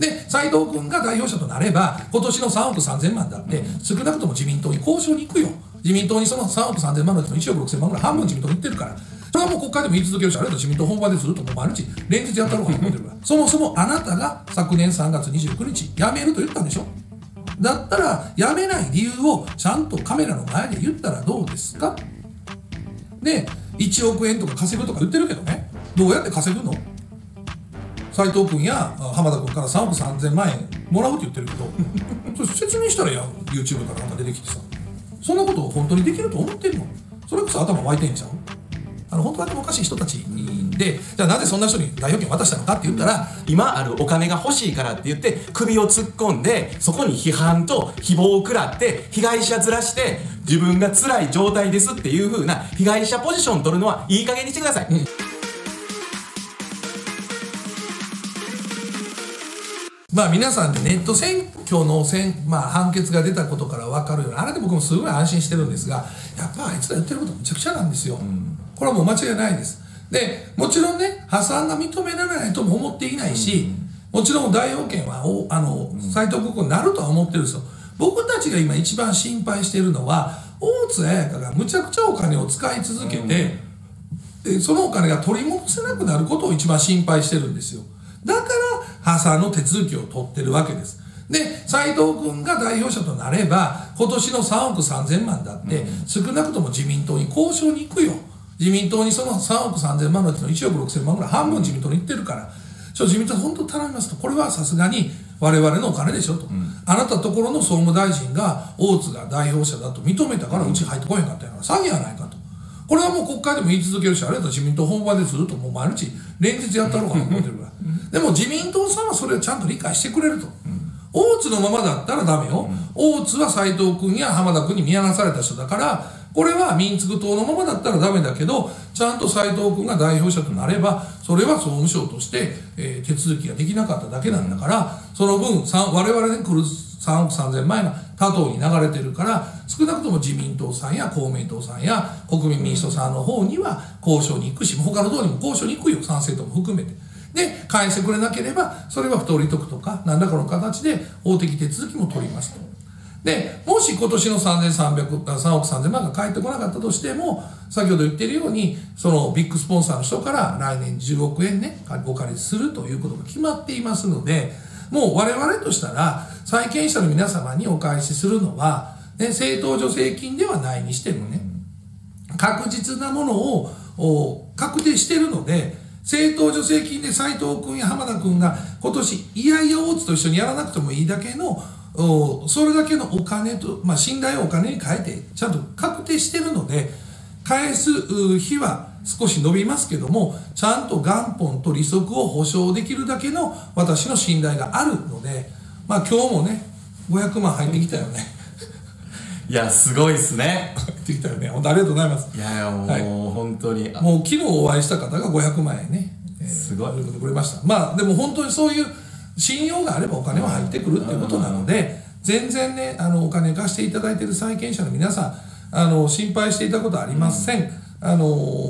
で、斉藤君が代表者となれば、今年の3億3000万だって、少なくとも自民党に交渉に行くよ。自民党にその3億3000万のうちの1億6000万ぐらい半分自民党に行ってるから。それはもう国会でも言い続けるし、あるいは自民党本番でずっともう毎日連日やったろうかと思ってるから。そもそもあなたが昨年3月29日、辞めると言ったんでしょ。だったら、辞めない理由をちゃんとカメラの前で言ったらどうですか。で、1億円とか稼ぐとか言ってるけどね、どうやって稼ぐの。斉藤君や浜田君から3億3000万円もらうって言ってるけど、それ説明したらやん、YouTube からなんか出てきてさ、そんなことを本当にできると思ってんの。それこそ頭湧いてんちゃう。本当はおかしい人たちで、じゃあなぜそんな人に代表権渡したのかって言ったら、 今あるお金が欲しいからって言って首を突っ込んで、そこに批判と誹謗を食らって被害者ずらして自分が辛い状態ですっていう風な被害者ポジション取るのはいい加減にしてください。 まあ皆さんでネット選挙の判決が出たことから分かるように、あれで僕もすごい安心してるんですが、やっぱあいつら言ってることむちゃくちゃなんですよ。これはもう間違いないです。で、もちろんね、破産が認められないとも思っていないし、もちろん代表権は斉藤国になるとは思ってるんですよ。僕たちが今一番心配しているのは、大津綾香がむちゃくちゃお金を使い続けて、そのお金が取り戻せなくなることを一番心配してるんですよ。だから破産の手続きを取ってるわけです。で、斉藤君が代表者となれば、今年の3億3000万だって、少なくとも自民党に交渉に行くよ。自民党にその3億3000万のうちの1億6000万ぐらい半分自民党に行ってるから、自民党本当頼みますと、これはさすがに我々のお金でしょと。あなたところの総務大臣が大津が代表者だと認めたからうち入ってこへんかったやから詐欺やないかと。これはもう国会でも言い続けるし、あるいは自民党本番でずっともう毎日連日やったろうかなと思ってるから。でも自民党さんはそれをちゃんと理解してくれると。大津のままだったらダメよ。大津は斉藤君や浜田君に見放された人だから、これは民族党のままだったらダメだけど、ちゃんと斉藤君が代表者となれば、それは総務省として、手続きができなかっただけなんだから、その分我々に来る3億3000万円が他党に流れてるから、少なくとも自民党さんや公明党さんや国民民主党さんの方には交渉に行くし、他の党にも交渉に行くよ、参政党も含めて。で、返してくれなければ、それは不当利得とか、何らかの形で法的手続きも取りますと。で、もし今年の3億3000万が返ってこなかったとしても、先ほど言っているように、そのビッグスポンサーの人から来年10億円ね、お借りするということが決まっていますので、もう我々としたら、債権者の皆様にお返しするのは、ね、政党助成金ではないにしてもね、確実なものを確定しているので、政党助成金で斉藤君や浜田君が今年いやいや大津と一緒にやらなくてもいいだけのそれだけのお金と、信頼をお金に変えてちゃんと確定してるので、返す日は少し伸びますけども、ちゃんと元本と利息を保証できるだけの私の信頼があるので、今日もね500万入ってきたよねいやすごいっすね。 入ってきたよね。本当ありがとうございます。 いやもう、本当にもう昨日お会いした方が500万円ね、 すごいくれました。でも本当にそういう信用があればお金は入ってくるっていうことなので、全然ねお金貸していただいている債権者の皆さん心配していたことはありません。それ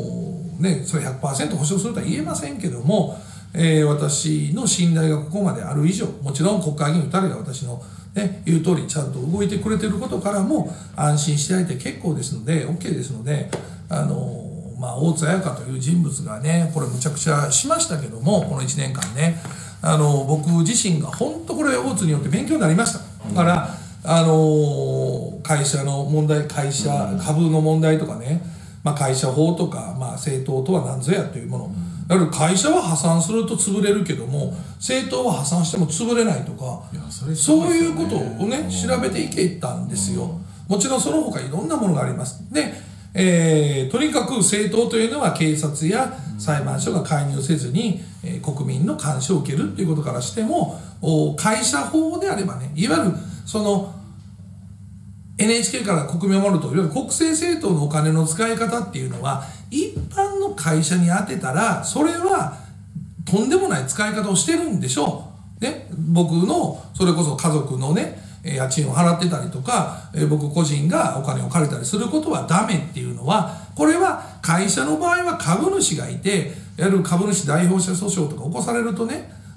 100% 保証するとは言えませんけども、私の信頼がここまである以上、もちろん国会議員2人が私の、言う通りちゃんと動いてくれてることからも安心していただいて結構ですので OK ですので、大津綾香という人物がねこれむちゃくちゃしましたけども、この1年間ね僕自身が本当これ大津によって勉強になりました。だから会社の問題、会社株の問題とかね、会社法とか、政党とは何ぞやというもの、だから会社は破産すると潰れるけども政党は破産しても潰れないとか、そういうことをね調べていけたんですよ。もちろんその他いろんなものがあります。で、とにかく政党というのは警察や裁判所が介入せずに、国民の監視を受けるということからしても、会社法であればね、いわゆるそのNHK から国民を守るといわゆる国政政党のお金の使い方っていうのは一般の会社に当てたらそれはとんでもない使い方をしてるんでしょう、ね、僕のそれこそ家族のね家賃を払ってたりとか、僕個人がお金を借りたりすることはダメっていうのは、これは会社の場合は株主がいて、いわゆる株主代表者訴訟とか起こされるとね、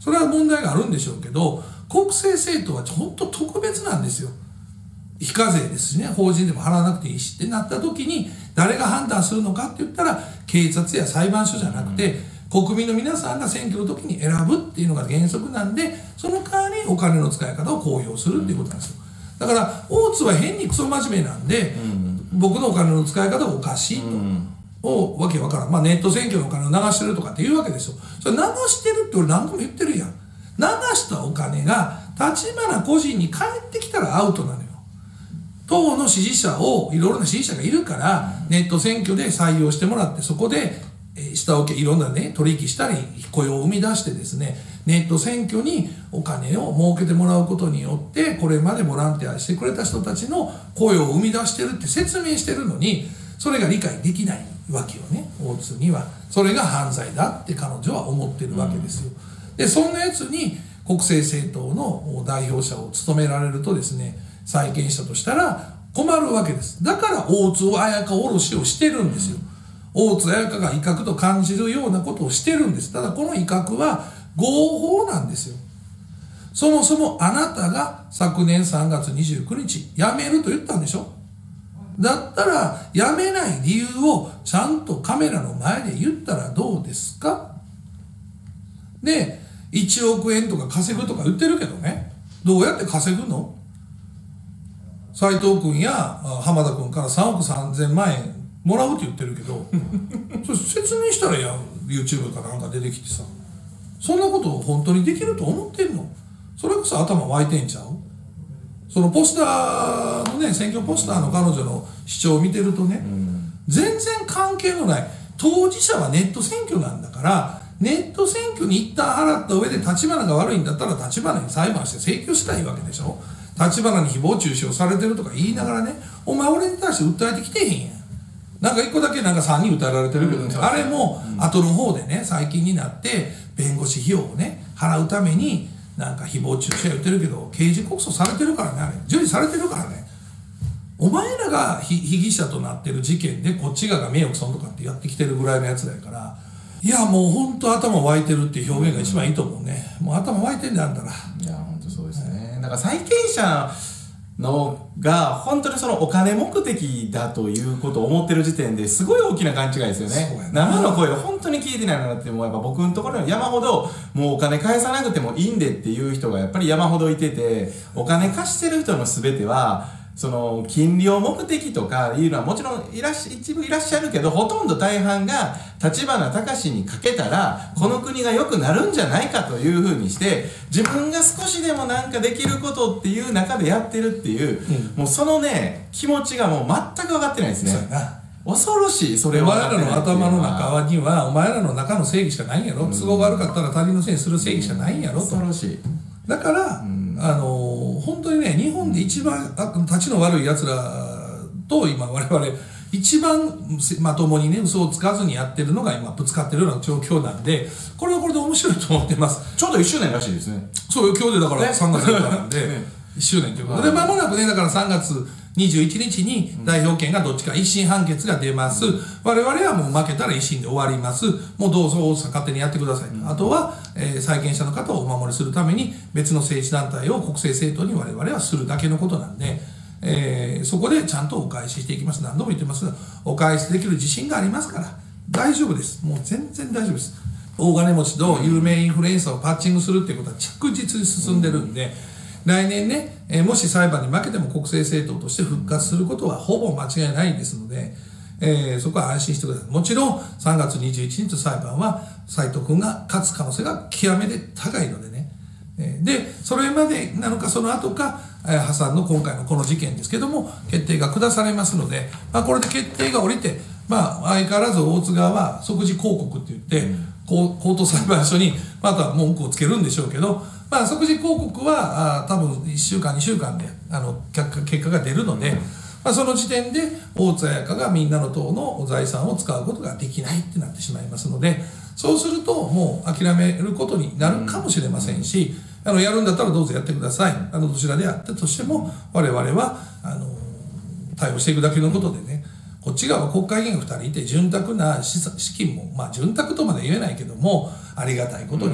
それは問題があるんでしょうけど、国政政党は本当特別なんですよ。非課税ですしね、法人でも払わなくていいしってなった時に誰が判断するのかって言ったら、警察や裁判所じゃなくて、国民の皆さんが選挙の時に選ぶっていうのが原則なんで、その代わりお金の使い方を公表するっていうことなんですよ。だから大津は変にクソ真面目なんで、僕のお金の使い方はおかしいと、わけわからん、ネット選挙のお金を流してるとかっていうわけですよ。それ流してるって俺何度も言ってるやん。流したお金が立花個人に返ってきたらアウトなのよ。党の支持者を、いろいろな支持者がいるから、ネット選挙で採用してもらって、そこで下請け、いろんなね、取引したり、雇用を生み出してですね、ネット選挙にお金を儲けてもらうことによって、これまでボランティアしてくれた人たちの雇用を生み出してるって説明してるのに、それが理解できないわけよね、大津には。それが犯罪だって彼女は思ってるわけですよ。で、そんなやつに国政政党の代表者を務められるとですね、債権者としたら困るわけです。だから大津綾香おろしをしてるんですよ。大津綾香が威嚇と感じるようなことをしてるんです。ただこの威嚇は合法なんですよ。そもそもあなたが昨年3月29日辞めると言ったんでしょ。だったら辞めない理由をちゃんとカメラの前で言ったらどうですか。で、1億円とか稼ぐとか言ってるけどね、どうやって稼ぐの。斉藤君や浜田君から3億3000万円もらうって言ってるけどそれ説明したらや YouTube かなんか出てきてさ、そんなことを本当にできると思ってんの。それこそ頭湧いてんちゃう。そのポスターのね、選挙ポスターの彼女の主張を見てるとね、全然関係のない、当事者はネット選挙なんだから、ネット選挙に一旦払った上で立花が悪いんだったら立花に裁判して請求したいわけでしょ。立花に誹謗中傷されてるとか言いながらね、お前俺に対して訴えてきてへんやん。なんか一個だけなんか3人訴えられてるけどね、あれも後の方でね、最近になって弁護士費用をね払うためになんか誹謗中傷言ってるけど、刑事告訴されてるからね、あれ受理されてるからね。お前らが被疑者となってる事件でこっち側が名誉毀損とかってやってきてるぐらいのやつだから、いやもう本当頭湧いてるっていう表現が一番いいと思うね。もう頭湧いてんだあんたら。 いや本当そうですね。なんか債権者のが本当にそのお金目的だということを思ってる時点ですごい大きな勘違いですよね。生の声を本当に聞いてないなって、もうやっぱ僕のところに山ほどもうお金返さなくてもいいんでっていう人がやっぱり山ほどいてて、お金貸してる人の全てはその金利を目的とかいうのはもちろん一部いらっしゃるけど、ほとんど大半が立花隆にかけたらこの国が良くなるんじゃないかというふうにして、自分が少しでもなんかできることっていう中でやってるっていう、もうそのね気持ちがもう全く分かってないですね。恐ろしい。それはお前らの頭の中にはお前らの中の正義しかないんやろ。都合が悪かったら他人のせいにする正義しかないんやろと。 恐ろしい。 だから、本当にね、日本で一番立ちの悪いやつらと今我々一番まともにね嘘をつかずにやってるのが今ぶつかってるような状況なんで、これはこれで面白いと思ってます。 ちょうど1周年らしいですね。 そうよ、今日でだから3月4日なんで1周年ということで、間もなくね、だから3月21日に代表権がどっちか一審判決が出ます。我々はもう負けたら一審で終わります。もうどうぞ勝手にやってくださいと。あとは、債権者の方をお守りするために別の政治団体を国政政党に我々はするだけのことなんで、そこでちゃんとお返ししていきます。何度も言ってますが、お返しできる自信がありますから大丈夫です。もう全然大丈夫です。大金持ちと有名インフルエンサーをパッチングするっていうことは着実に進んでるんで、来年ね、もし裁判に負けても国政政党として復活することはほぼ間違いないですので、そこは安心してください。もちろん3月21日の裁判は斉藤君が勝つ可能性が極めて高いのでね、でそれまでなのかその後か、破産の今回のこの事件ですけども決定が下されますので、これで決定が下りて、相変わらず大津側は即時抗告って言って、高等裁判所にまた文句をつけるんでしょうけど、即時抗告は多分1週間2週間で結果が出るので、その時点で大津綾香がみんなの党の財産を使うことができないってなってしまいますので、そうするともう諦めることになるかもしれませんし、やるんだったらどうぞやってください。どちらでやったとしても我々は対応していくだけのことでね、こっち側は国会議員が2人いて潤沢な資金も、潤沢とまで言えないけどもありがたいことにね、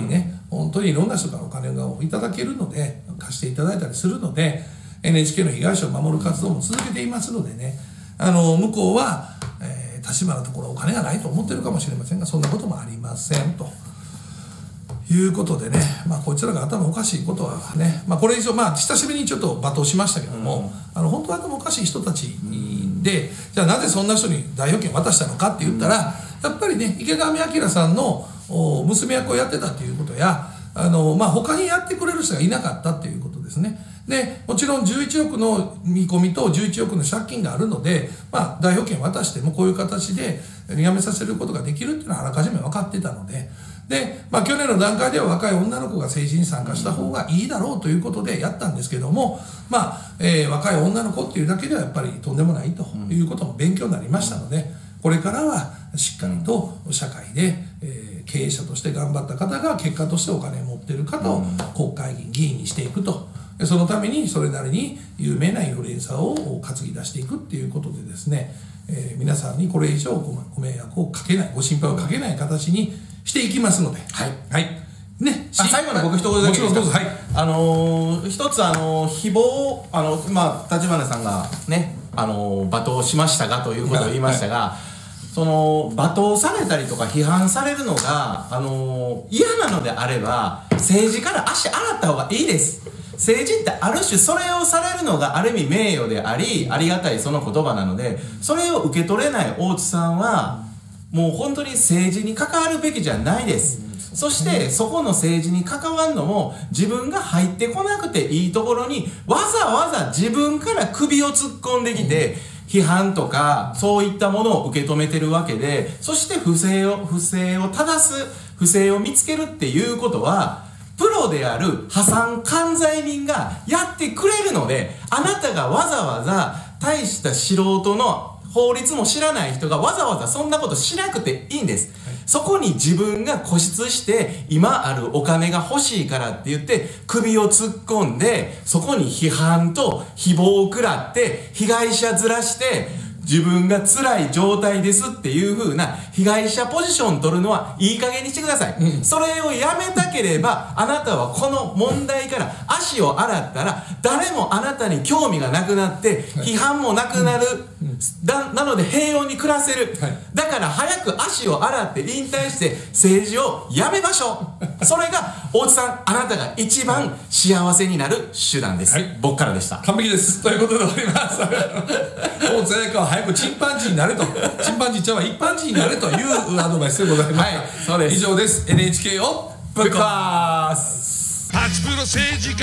本当にいろんな人からお金をいただけるので、貸していただいたりするので、NHK の被害者を守る活動も続けていますのでね、向こうは、立場のところお金がないと思ってるかもしれませんが、そんなこともありませんということでね、こいつらが頭おかしいことはね、これ以上久しぶりにちょっと罵倒しましたけども、本当は頭おかしい人たちで、じゃあなぜそんな人に代表権渡したのかって言ったら、やっぱりね、池上彰さんの娘役をやってたっていうことや、他にやってくれる人がいなかったっていうことですね。でもちろん11億の見込みと11億の借金があるので、代表権渡してもこういう形で辞めさせることができるっていうのはあらかじめ分かってたので、去年の段階では若い女の子が政治に参加した方がいいだろうということでやったんですけども、若い女の子っていうだけではやっぱりとんでもないということも勉強になりましたので、これからはしっかりと社会で、経営者として頑張った方が結果としてお金を持っている方を国会議員、議員にしていくと。そのためにそれなりに有名なインフルエンサーを担ぎ出していくっていうことでですね、皆さんにこれ以上ご迷惑をかけない、ご心配をかけない形にしていきますので、 ね、最後に僕一言だけですか。一つ誹謗立花さんがね罵倒しましたがということを言いましたが、その罵倒されたりとか批判されるのが嫌なのであれば政治から足洗った方がいいです。政治ってある種それをされるのがある意味名誉でありありがたいその言葉なので、それを受け取れない大津さんはもう本当に政治に関わるべきじゃないです。そしてそこの政治に関わるのも自分が入ってこなくていいところにわざわざ自分から首を突っ込んできて批判とかそういったものを受け止めてるわけで、そして不正を正す、不正を見つけるっていうことはプロである破産管財人がやってくれるので、あなたがわざわざ大した素人の法律も知らない人がわざわざそんなことしなくていいんです。そこに自分が固執して今あるお金が欲しいからって言って首を突っ込んで、そこに批判と誹謗を食らって被害者面して自分が辛い状態ですっていう風な被害者ポジション取るのはいい加減にしてください。それをやめたければあなたはこの問題から足を洗ったら誰もあなたに興味がなくなって批判もなくなる。なので平穏に暮らせる。だから早く足を洗って引退して政治をやめましょう。それが大津さん、あなたが一番幸せになる手段です。僕からでした。 完璧です。ということで終わります。大津彩香は早くチンパンジーになれと、チンパンジーちゃんは一般人になれというアドバイスでございます。 そうです。 以上です。NHK をぶっ壊す。 パチプロ政治家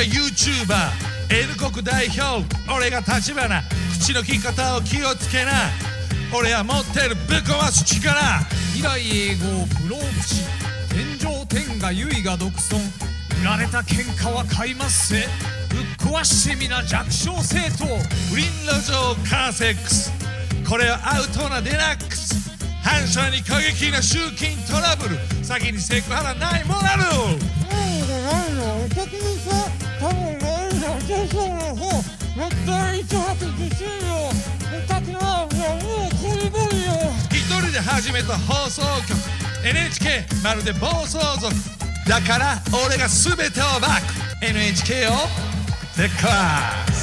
YouTuber N 国代表、俺が立花、口の利き方を気をつけな。俺は持ってるぶっ壊す力。 未来永劫不老不死、天上天下唯我独尊。売られた喧嘩は買いますせ、ぶっ壊してみな弱小政党。 不倫路上カーセックス、これはアウトなデラックス。反社に過激な集金トラブル、先にセクハラないモラル。一人で始めた放送局 NHK まるで暴走族だから俺が全てをバック NHK をぶっ壊す。